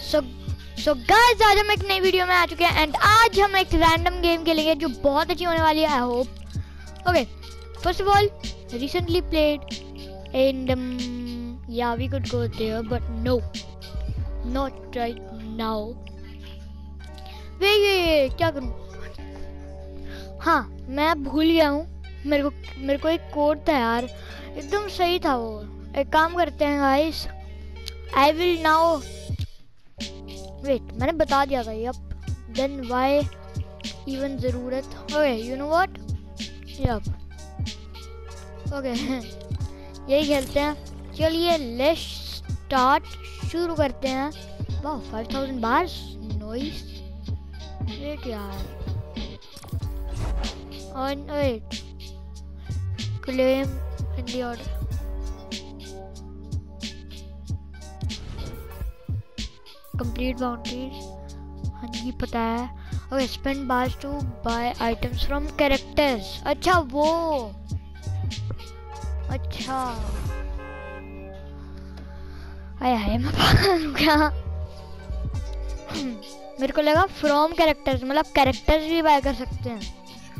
So guys, आज हम एक नई वीडियो में आ चुके हैं एंड आज हम एक रैंडम गेम खेलेंगे जो बहुत अच्छी होने वाली है, I hope. Okay, first of all, recently played and yeah we could go there but no, not right now. वे क्या करूं? हाँ, मैं भूल गया हूँ। मेरे को एक कोड था यार, एकदम सही था वो। एक काम करते हैं guys, I will now wait, मैंने बता दिया था। यप, देन व्हाई इवन जरूरत। Okay, you know what, yup, okay यही खेलते हैं। चलिए लेट्स स्टार्ट, शुरू करते हैं। वाह, 5000 बार्स, नॉइस। वेट यार, on wait, claim in the order, complete boundaries, हाँ जी पता है। Okay, spend bars to buy items from characters. अच्छा वो, अच्छा आया मैं पागल हूँ क्या? मेरे को लगा फ्रॉम कैरेक्टर्स मतलब कैरेक्टर्स भी बाय कर सकते हैं।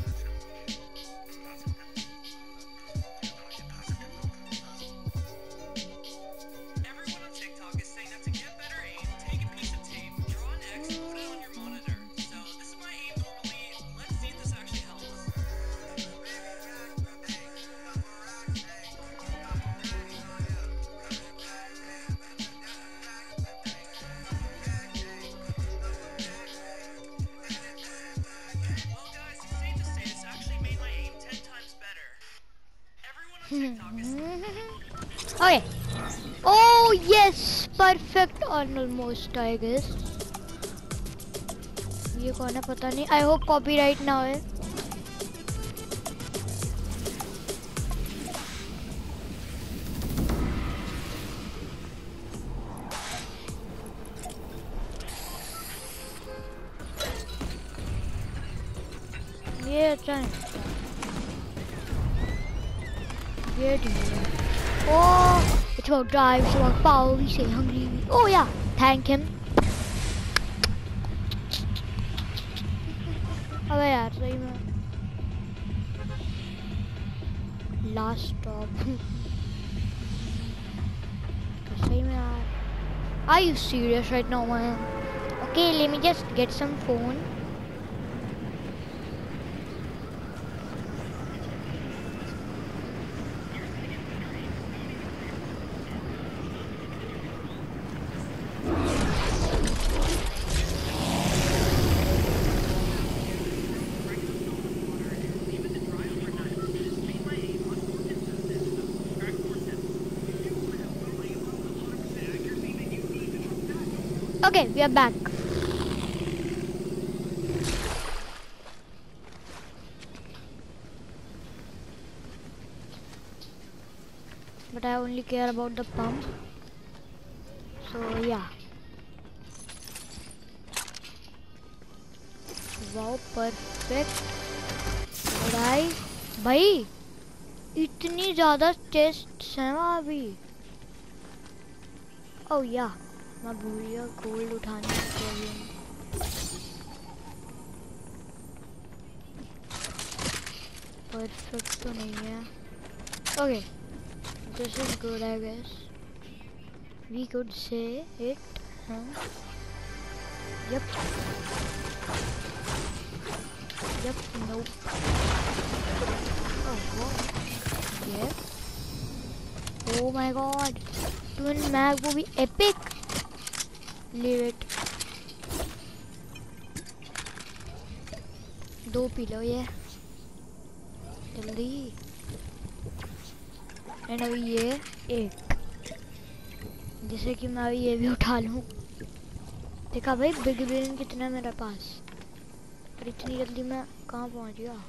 Okay. Oh yes, perfect, almost I guess. ये कौन है पता नहीं, आई होप कॉपीराइट ना होए। ये अच्छा है, ये ठीक है। Oh, it's about drive, it's about power, we say hungry. Oh yeah, thank him. अबे यार सही में लास्ट स्टॉप सही में यार। Are you serious right now, man? Okay, let me just get some phone. Okay, we are back. But I only care about the pump. So yeah. Wow, perfect. भाई इतनी ज्यादा चेस्ट्स हैं वहाँ अभी। ओह या, मैं भूल गया गोल्ड उठाने के लिए। परफेक्ट तो नहीं है। Okay, this is good I guess, we could say it. Yup yup, nope. Oh my God, twin mag वो भी एपिक। लीव इट, 2 पी लो ये जल्दी। एंड अभी ये 1, जैसे कि मैं अभी ये भी उठा लूँ। देखा भाई, बिग ब्रेन कितना है मेरे पास, पर इतनी जल्दी मैं कहाँ पहुँच गया।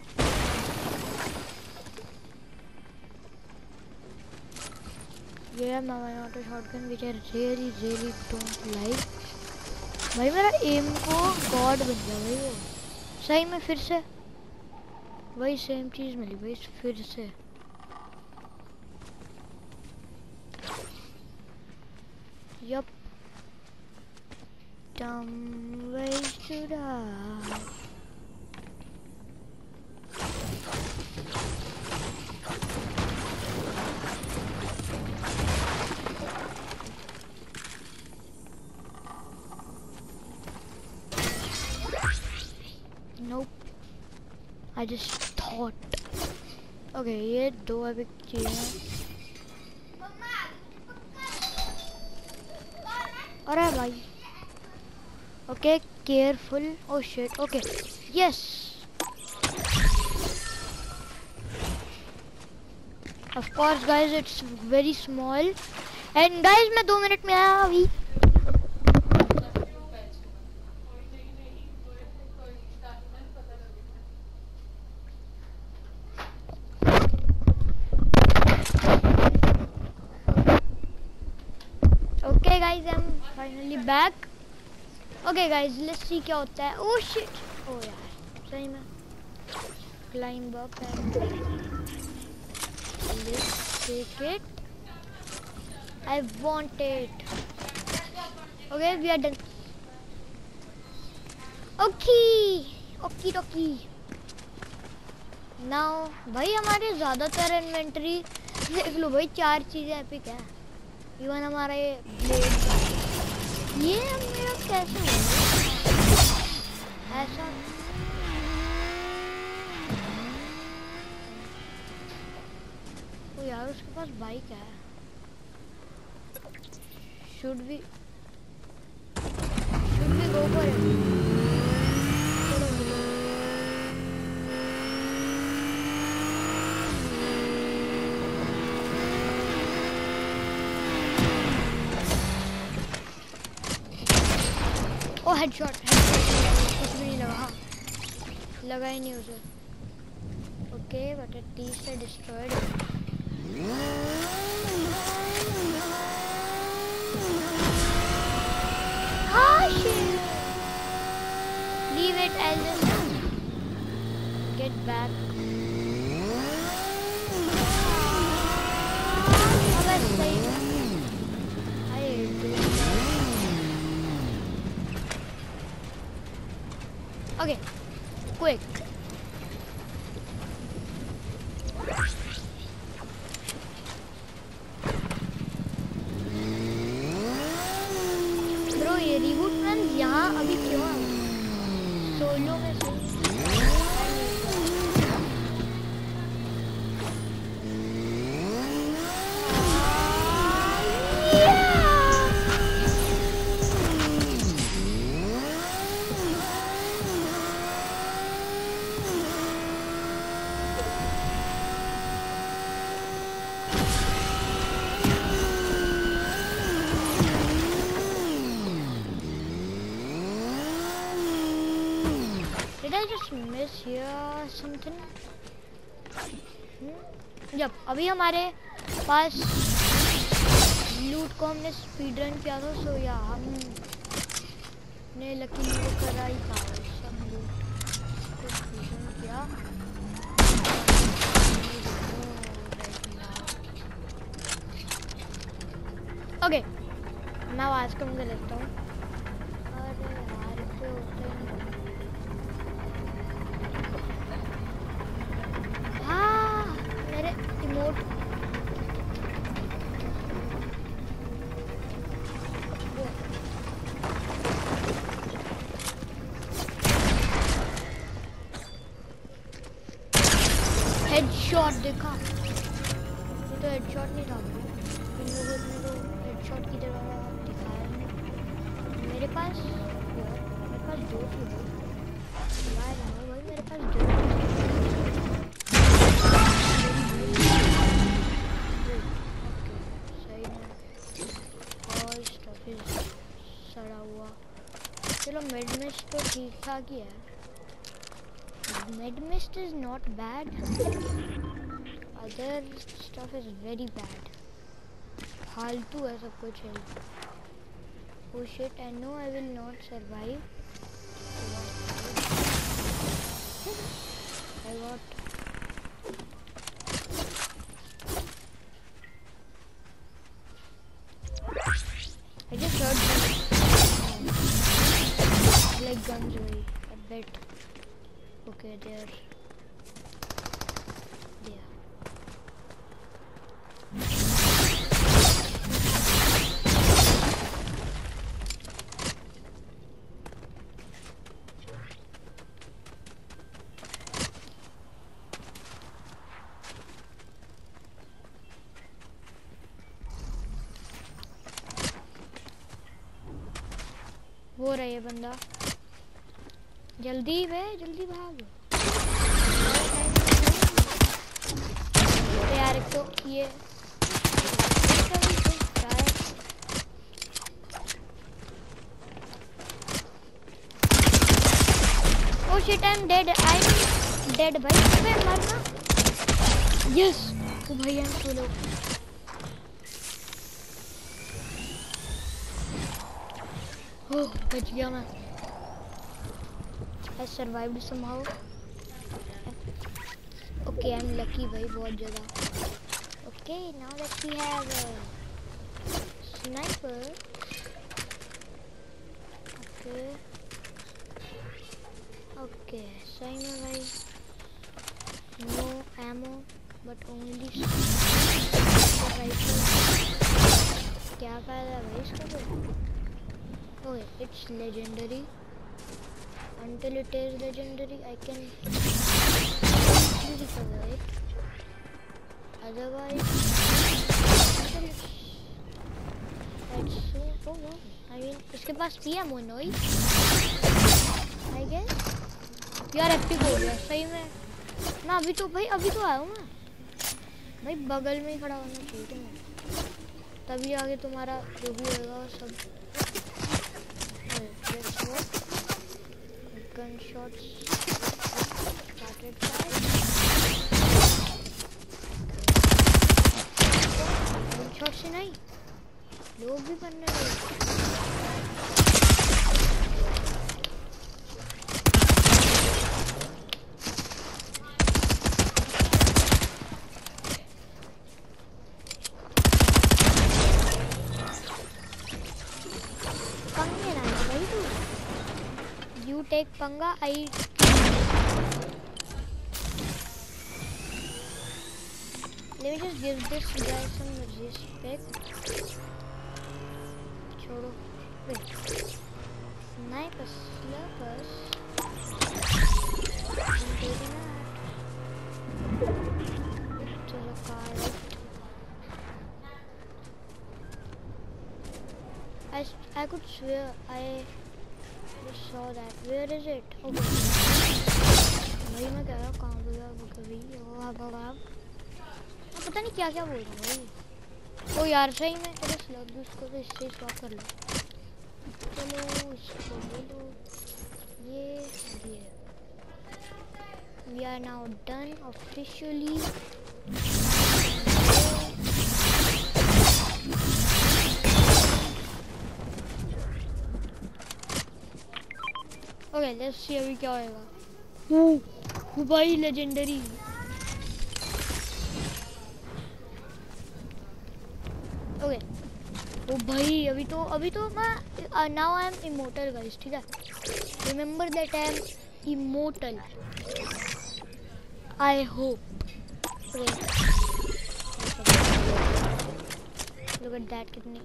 Yeah, my auto shotgun which I really don't like. भाई मेरा एम को गॉड बन गया भाई वो, सही में फिर से वही सेम चीज मिली भाई फिर से। Yup, dumb ways to die. Nope. I just thought. Okay, ये दो अभी चीजें। अरे भाई। Okay, careful. Oh shit. Okay. Yes. Of course, guys, it's very small. And guys, मैं 2 मिनट में आया अभी। Okay, guys, I'm finally back. Okay, guys, let's see क्या होता है। Oh shit. Oh यार, सही में। Climb up and let's take it. I want it. Okay, we are done. Okay, okay, okay. Now, भाई हमारे ज़्यादातर इन्वेंटरी देख लो भाई, 4 चीज़ें एपिक है। इवन हमारा ये ब्लेड, ये मेरा कैसे होगा ऐसा? ओ यार, उसके पास बाइक है। Should we go for it? ओ हेडशॉट, कुछ भी नहीं लगा। हाँ, लगा ही नहीं उसे। Okay, but at least I destroyed it. Ah shit! Leave it, I'll just get back. अब ऐसा ही है। I hate this. Okay, quick. Bro, ये reboot runs यहाँ अभी क्यों आ गए? सोलो में से Did I just miss here something? जब अभी हमारे पास लूट को हमने स्पीड रन किया था, सो या हमने लकी को करा ही था सब लूट को स्पीड रन किया। ओके, मैं आवाज कम कर लेता हूँ। अरे यार, इतने होते हैं। मेरे इमोट हेडशॉट देखा, ये तो हेडशॉट नहीं था। इन लोगों ने तो हेडशॉट की तरह दिखाया नहीं। मेरे पास दो थी भाई, मेरे पास दो। सड़ा हुआ, चलो मिड मिस्ट तो ठीक ठाक ही है। Mid mist is not bad, other stuff is very bad. फालतू है सब कुछ है। Oh shit, I know I will not survive. I got I just heard like guns away, I bet. Okay, there. वो रहा ये बंदा, जल्दी वे, जल्दी भाग यार। एक तो ये oh shit, I am dead, I am dead भाई, अबे मरना। यस ओ भाई, आई एम सोलो। ओह बच गया मैं। I survived somehow. Okay, I'm lucky भाई बहुत ज़्यादा। Okay, now that we have a sniper. Okay. Okay, सही में भाई। No ammo, but only rifle. क्या फायदा भाई इसका तो? Okay, it's legendary. Until it is legendary, I can recover it. Otherwise, it's so. Oh wow! I mean, इसके पास भी है मोनोई। I guess. यार एपिक हो गया सही में। मैं अभी तो आया हूँ मैं। भाई बगल में ही खड़ा होना चाहिए तुम्हें। तभी आगे तुम्हारा जो भी होगा वो सब। Gunshots started fire. Gunshot से नहीं, लोग भी बनने लगे। पंगे ना भाई तू। You take panga, I. Let me just give this guy some respect. छोड़ो, wait. Sniper, slurpers. I'm taking that. To the car, right? I could swear I saw that. Where is it? Okay. भाई मैं कह रहा हूँ कहाँ पे गया वो कभी पता नहीं क्या क्या बोल रहा हूँ भाई। ओ यार सही में तेरे स्लग उसको तो इससे स्वैप कर लो। चलो इसको ले लो ये। We are now done officially. Okay, let's see अभी क्या होएगा। भाई लेजेंडरी। ओके ओ भाई अभी तो मैं now I am immortal guys, ठीक है। Remember that I am immortal, I hope. Look at that, कितनी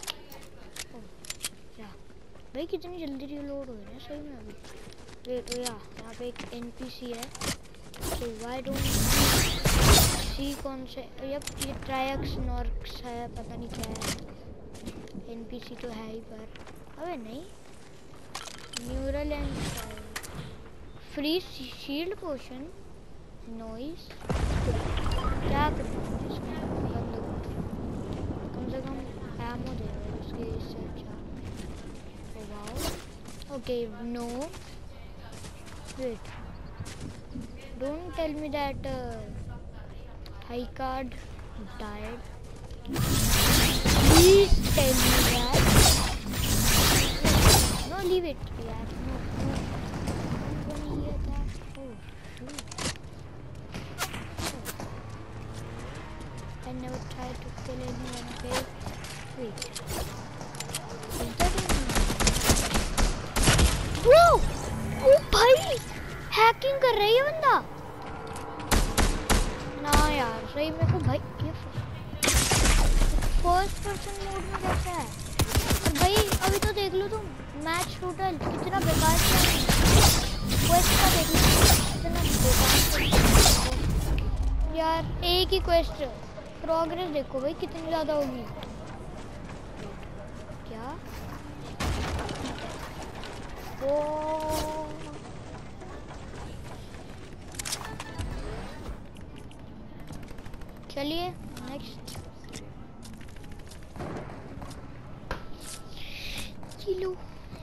भाई कितनी जल्दी रिलोड हो रही है सही में अभी। वेट यहाँ पे एक एनपीसी है, तो व्हाई डोंट सी कौन से ये ट्रायक्स नॉर्क्स है, पता नहीं क्या है। एनपीसी तो है ही पर अबे नहीं। Neural and free shield potion nice क्या करूँ इसमें, कम से कम एमो दे रहा है उसके इससे अच्छा। Okay, no. Wait. Don't tell me that high card died. Please tell me that. No, leave it. Yeah, no. I'm gonna hear that. Oh, shoot. I never tried to kill anyone. Okay. Wait. Woo! Sneaking कर रही है बंदा ना यार सही मेरे को भाई ये फर्स्ट पर्सन मोड में कैसा है और भाई अभी तो देख लो तुम मैच टोटल कितना बेकार क्वेस्ट का देख लो कितना बेकार यार एक ही क्वेस्ट प्रोग्रेस देखो भाई कितनी ज़्यादा होगी क्या ओ चलिए नेक्स्ट किलो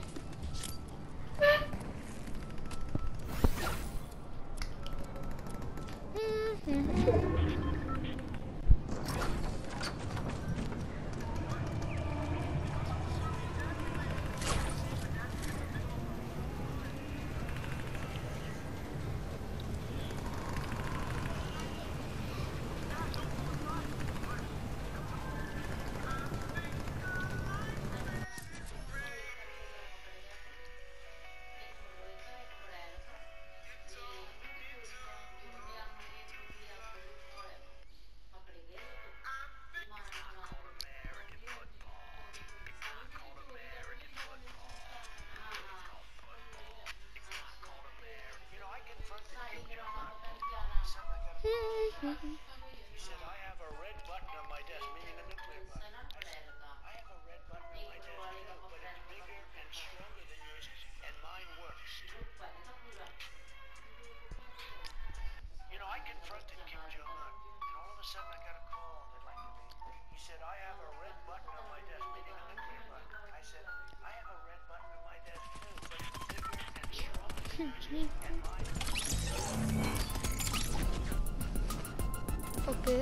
ओके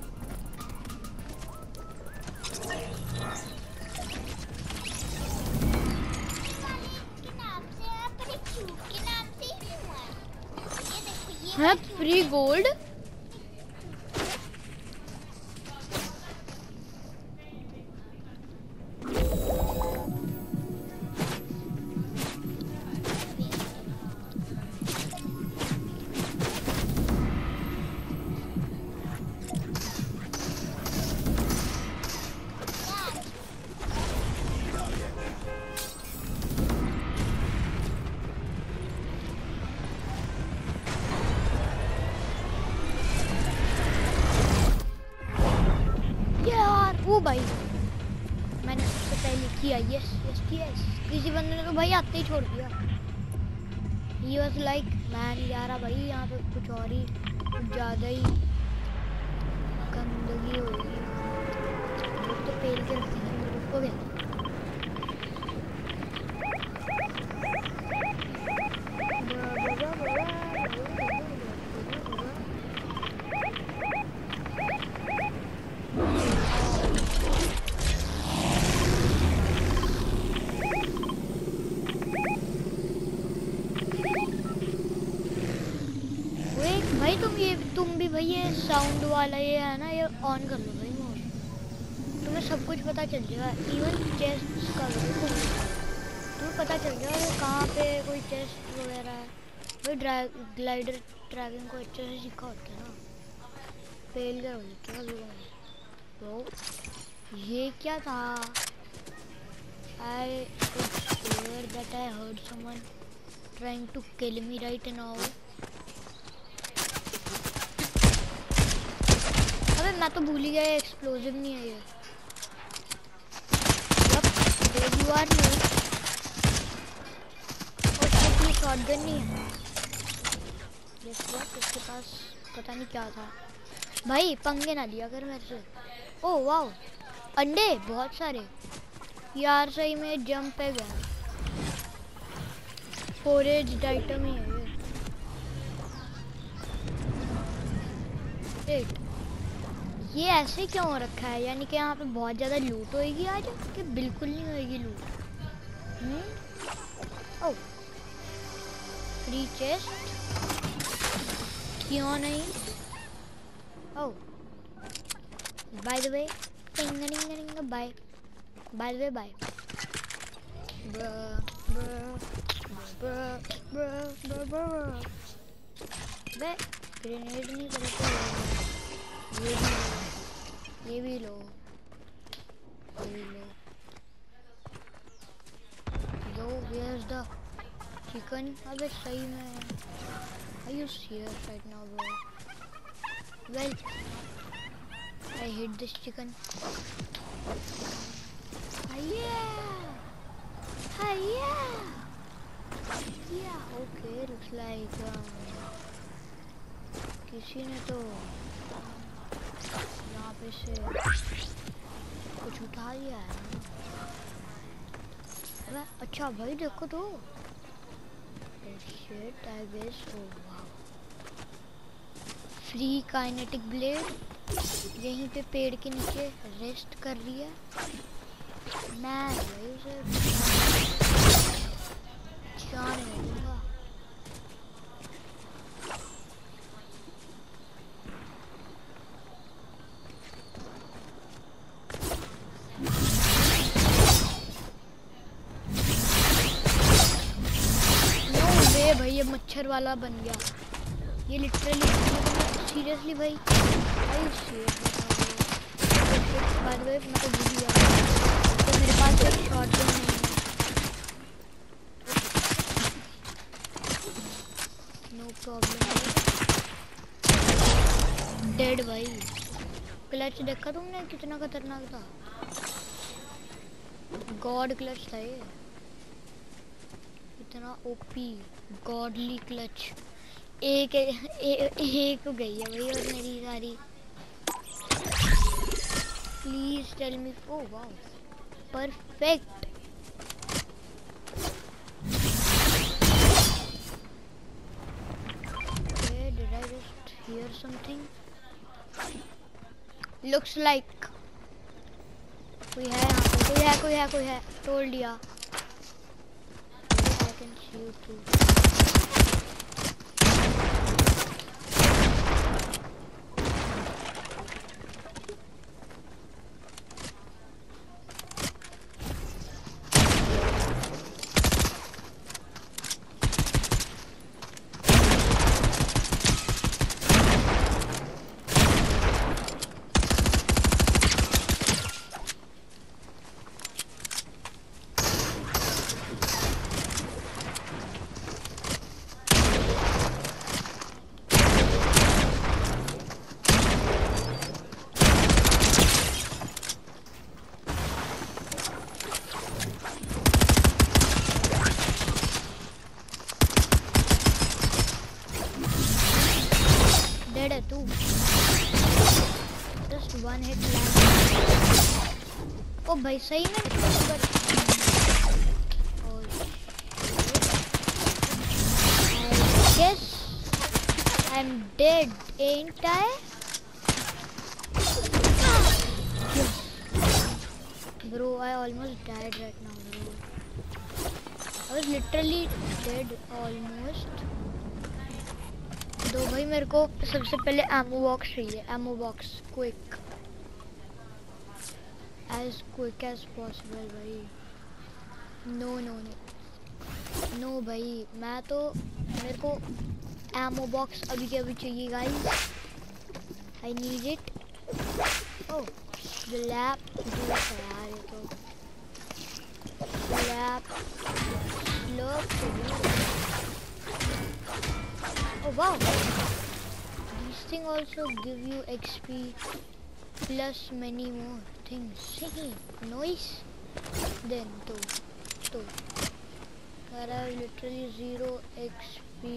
है फ्री गोल्ड भाई मैंने सबसे पहले किया यस यस यस किसी बंदे ने तो भाई आते ही छोड़ दिया ही वाज लाइक मैन यार भाई यहाँ पे कुछ और ही कुछ ज़्यादा ही गंदगी हो रही है तो पेल के रखते हैं रुको गया तुम भी भाई ये साउंड वाला ये है ना ये ऑन कर लो भाई मोड तुम्हें सब कुछ पता चल जाएगा इवन चेस्ट का भी तुम्हें पता चल जाएगा कहाँ पे कोई चेस्ट वगैरह है भाई ग्लाइडर ट्रैकिंग को अच्छे से सीखा होता है ना फेल गया तो ये क्या था I swear that I heard someone trying to kill me right now. अबे मैं तो भूल ही गया एक्सप्लोजिव नहीं है ये you are new और इसकी शॉटगन नहीं है इसके पास पता नहीं क्या था भाई पंगे ना लिया कर मेरे से ओह वाओ अंडे बहुत सारे यार सही में जंप पे गया फोरेज आइटम ही है ये ये ऐसे क्यों हो रखा है यानी कि यहाँ पे बहुत ज़्यादा लूट होएगी आज कि बिल्कुल नहीं होएगी लूट ओह फ्री चेस्ट क्यों नहीं oh by the way by by the way bye bruh बे ग्रेनेड नहीं करे तो ये भी लो Yo, where's the chicken? अबे सही में Are you serious right now, bro? Well, I hate this chicken. Yeah, okay, looks like किसी ने तो यहाँ पे से कुछ उठा लिया है। अबे अच्छा भाई देखो तो shit, I guess. Oh wow. Free kinetic blade यहीं पे पेड़ के नीचे रेस्ट कर रही है। मैं भाई उसे जाने नहीं दूंगा। भाई ये मच्छर वाला बन गया। ये लिटरली सीरियसली भाई बाय द वे मैं तो भूल गया तो मेरे पास एक शॉटगन नहीं है। No problem. डेड भाई। क्लच देखा तुमने कितना खतरनाक था। गॉड क्लच था ये, इतना ओपी गॉडली क्लच। एक गई है भाई और मेरी सारी। Please tell me. Oh wow perfect. Okay, did I just hear something? Looks like कोई है यहाँ पे। कोई है तोड़ दिया। I can see you too. Too. Just one hit land. ओ भाई सही में I guess I'm dead, ain't I? Yes. Bro, I almost died right now, bro. I was literally dead almost. तो भाई मेरे को सबसे पहले एमो बॉक्स चाहिए। Ammo box quick as possible भाई। नो भाई मैं तो मेरे को एमो बॉक्स अभी के अभी चाहिए guys. I need it. Oh slap यार ये तो slap Oh wow! These things also give you XP plus many more things. Nice. Then two. But I have literally 0 XP.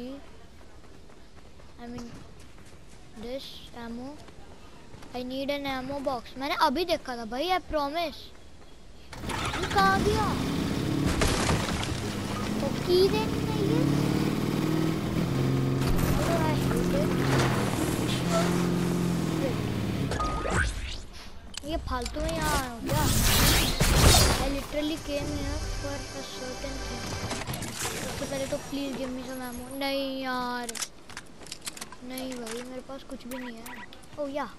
I mean this ammo. I need an ammo box. मैंने अभी देखा था भाई। I promise. ये कहाँ गया? तो की देनी नहीं है। ये फालतू में यहाँ आया हूँ क्या? I literally came here for a certain thing. सबसे पहले तो please give me some ammo. नहीं यार नहीं भाई मेरे पास कुछ भी नहीं है। ओह या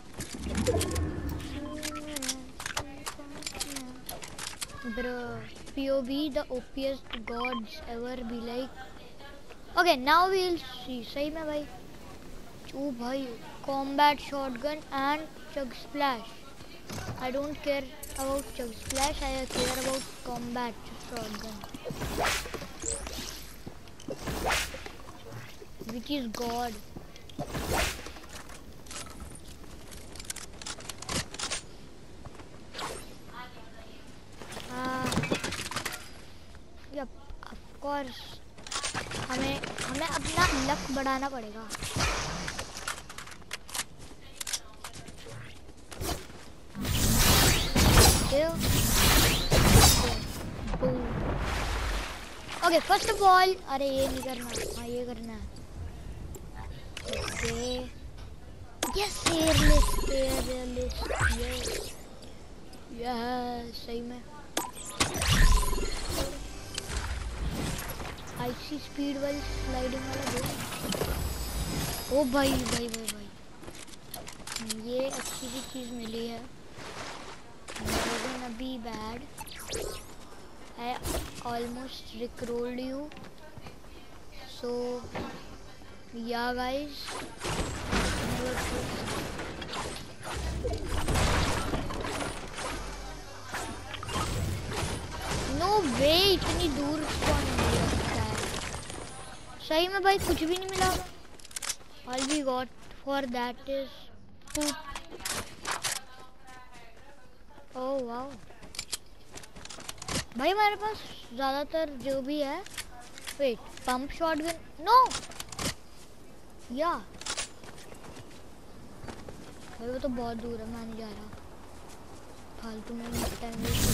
bro, POV the OPest gods ever be like. Okay, now we'll see. सही में भाई ओ भाई, combat shotgun and chug splash. I don't care about chug splash. I care about combat shotgun, which is God. Yep, of course. हमें अपना luck बढ़ाना पड़ेगा। Okay, first of all, अरे ये नहीं करना, हाँ ये करना है। ओके, यस, एयरलिफ्ट, यस, सही में। आईसी स्पीड वाली स्लाइडिंग वाला दो। ओ भाई भाई भाई भाई, ये अच्छी सी चीज़ मिली है। Gonna be bad. I almost rickrolled you. So yeah guys, no way, इतनी दूर कौन मिल सकता है? सही में भाई कुछ भी नहीं मिला। All we got for that is poop. Oh wow भाई, हमारे पास ज़्यादातर जो भी है। वेट, पंप शॉटगन, नो, या भाई वो तो बहुत दूर है, मैं नहीं जा रहा फालतू में time waste.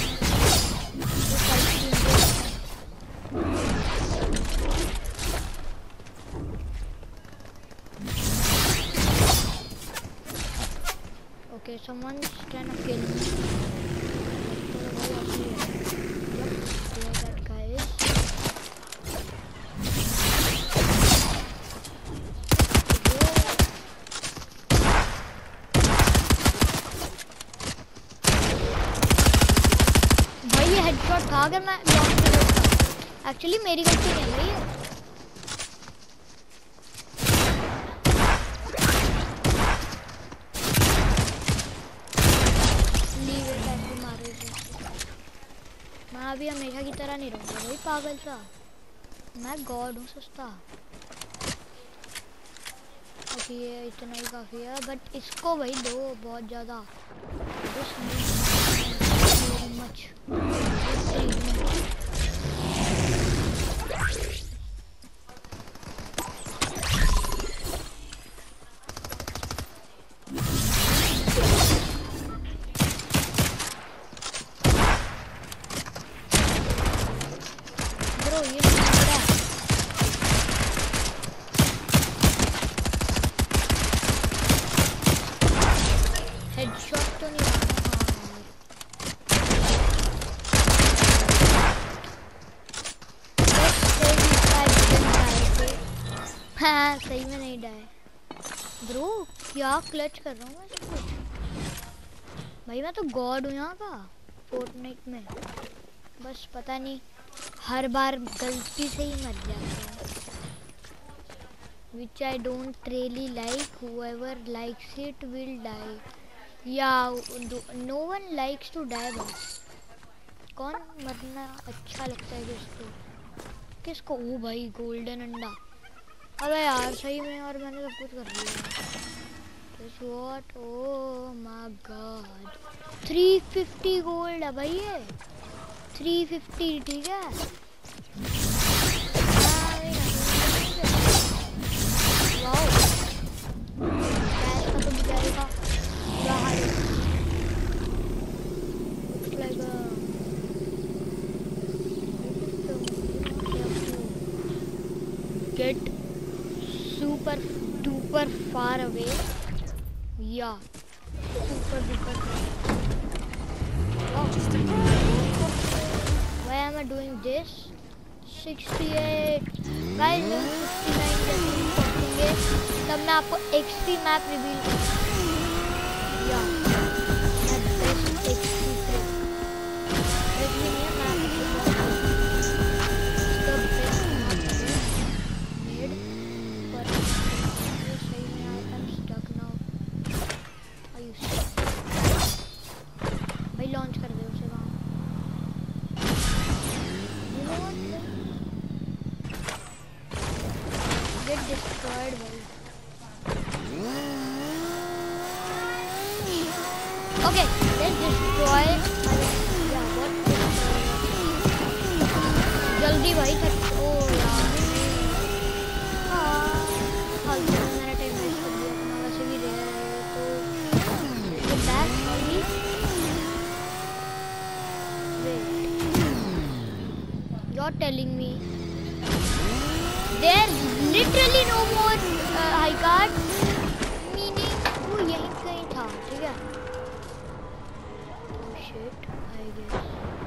Okay, someone's trying to kill me. Yep, there that guy is. भाई ये हेडशॉट था, अगर मैं एक्चुअली मेरी गलती नहीं है ये। मैं अभी हमेशा की तरह नहीं रहूँगा भाई, पागल सा, मैं गॉड हूँ सस्ता। ओके, ये इतना ही काफ़ी है, बट इसको भाई दो बहुत ज़्यादा। मच हेडशॉट तो नहीं आना। हाँ सही में नहीं डाय ब्रो, क्या क्लच कर रहा हूँ मैं सब कुछ। भाई मैं तो गॉड हूँ यहाँ का फोर्टनाइट में, बस पता नहीं हर बार गलती से ही मर जाता है। Which I don't really like. Whoever likes it will die. Yeah, no one likes to die बस। कौन मरना अच्छा लगता है किसको? किसको? ओ भाई गोल्डन अंडा। अबे यार सही में यार, मैंने सब कुछ कर लिया। Guess what? Oh my God, 350 gold है भाई ये, 350, ठीक है। वाओ, गैस का तो बेचारे का बुरा हाल है। Get super duper far away. Yeah, super duper far. Wow. Why am I doing this? 68 guys, 69 पहुंचेंगे तब मैं आपको एक्सट्री मैप रिवील करूँगा। या बेस्ट एक्सट्री ट्रिक नहीं है, map the best map made पर सही में डेड भाई। ओके लेट्स डिस्ट्रॉय जल्दी भाई। ओ यार हाँ फालतू में मैंने टाइम वेस्ट कर दिया अपना, वैसे भी रेयर है तो बैक अभी। You're telling me there's literally no more high card, meaning वो यहीं कहीं था, ठीक है। Oh shit, I guess.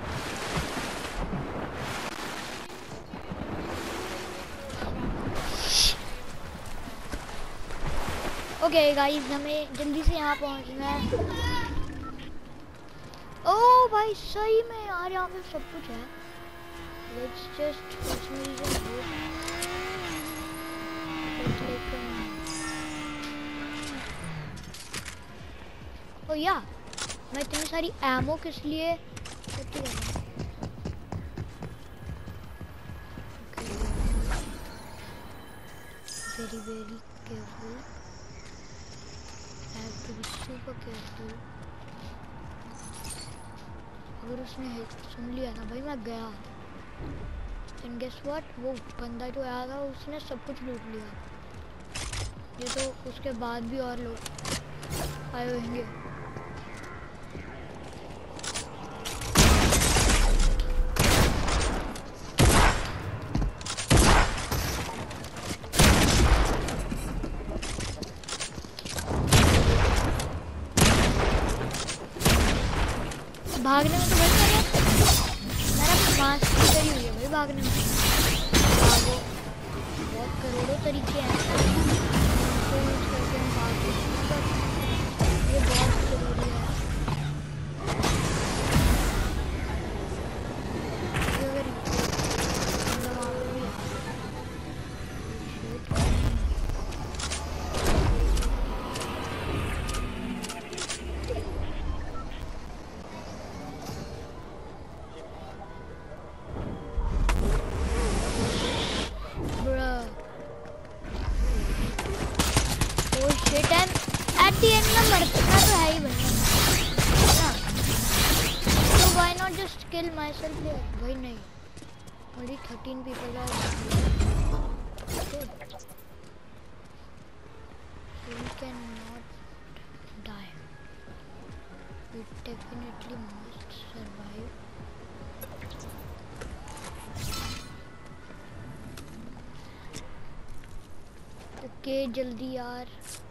Okay guys, हमें जल्दी से यहाँ पहुँचना है। ओह भाई सही में यार यहाँ पे सब कुछ है। Let's just let's like oh yeah, मैं इतनी सारी एमो किस लिए लेती हूँ? Very very careful. I have to be super careful. अगर उसने सुन लिया ना भाई मैं गया। And guess what? वो बंदा जो आया था उसने सब कुछ लूट लिया। ये तो उसके बाद भी और लोग आए होंगे। भागने में तो बच गया। मेरा मास्टर ही हुई है भाई भागने में। भागो, बहुत करोड़ों तरीके हैं तो यूज करके हम भाग सकते हैं, ये बहुत जरूरी है। अगर वहाँ पे भी kill myself here. Why नहीं? Only 13 people are good. So we cannot die. We definitely must survive. Okay, जल्दी यार,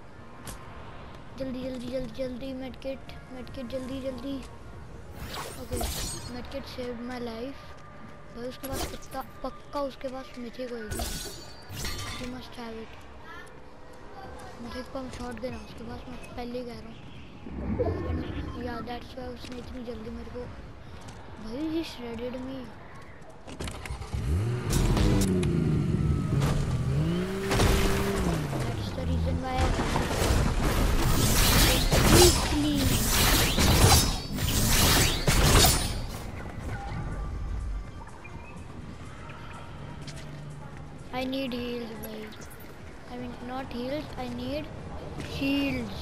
जल्दी medkit जल्दी। Okay medkit saved my life। भाई उसके पास कितना पक्का उसके पास मिथिक होगी। You must have it। Mythic pump shot देना उसके पास, मैं पहले ही कह रहा हूँ। या दैट्स व्हाई उसने इतनी जल्दी मेरे को भाई he shredded me। That's the reason why I quickly I need heals भाई। I mean not heals, I need shields।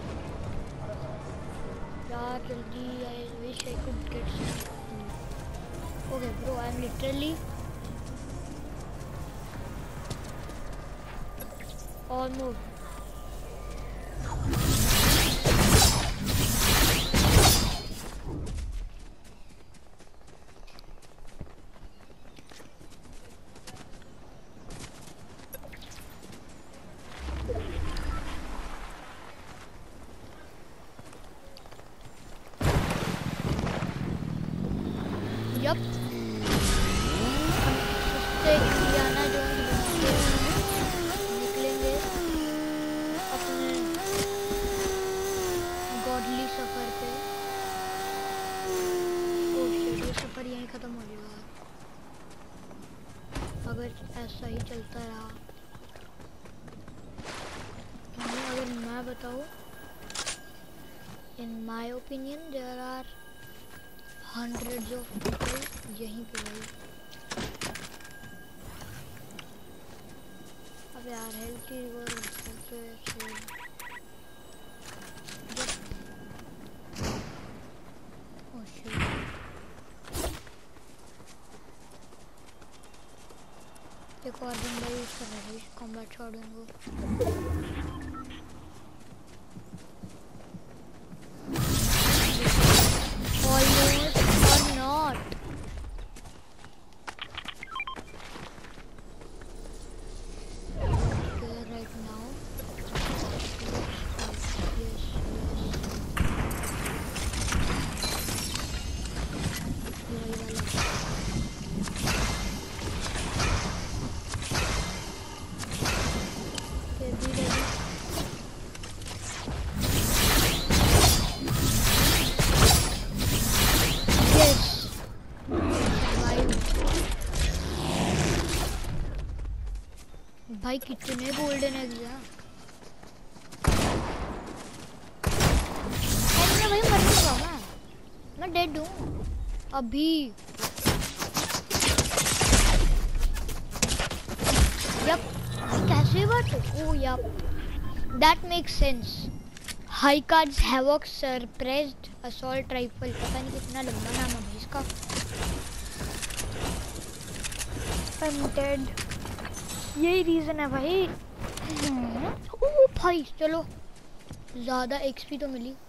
यार जल्दी, I wish I could get some। Okay bro, I'm literally almost। Yup। उससे Indiana Jones निकलेंगे अपने godly सफर पे। Oh shit, ये सफर यहीं खत्म हो जाएगा अगर ऐसा ही चलता रहा। अगर मैं बताऊँ, in my opinion there are hundreds of people यहीं पे भाई। अब यार हेल्थ की एक और बंदा यूज कर रहा है कॉम्बैट शॉट उनको ऑलमोस्ट और नॉट राइट नाउ भाई कितने गोल्डन एग्स हैं भाई मर नहीं रहा मैं डेड हूँ अभी यप कैसे बात oh yup that makes sense high cards havoc surprised assault rifle पता नहीं कितना लंबा नाम है भाई इसका I'm dead यही रीजन है भाई ओ भाई चलो ज़्यादा एक्सपी तो मिली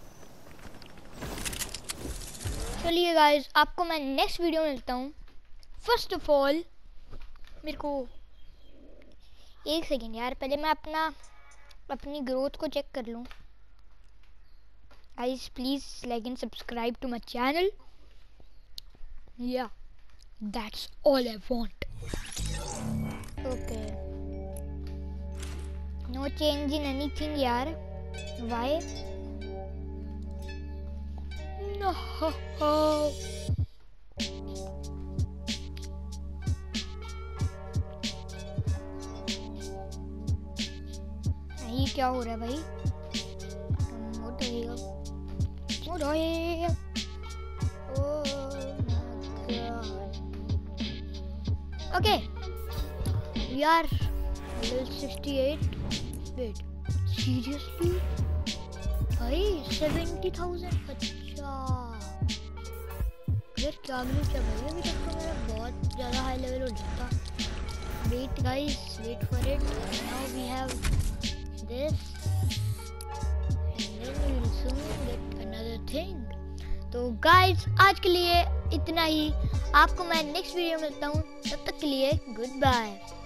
चलिए गाइस आपको मैं नेक्स्ट वीडियो में मिलता हूँ फर्स्ट ऑफ ऑल मेरे को एक सेकेंड यार पहले मैं अपनी ग्रोथ को चेक कर लूँ guys please like and subscribe to my channel या that's all I want okay no change in anything यार व्हाई नो ये क्या हो रहा है भाई okay we are level 68 wait seriously भाई 70,000 अच्छा यार क्या मिलूं क्या भाई अभी तक तो मेरा बहुत ज़्यादा हाई लेवल हो जाता wait guys wait for it now we have this and then we will soon get another thing तो गाइस आज के लिए इतना ही आपको मैं नेक्स्ट वीडियो में मिलता हूँ तब तक के लिए गुड बाय।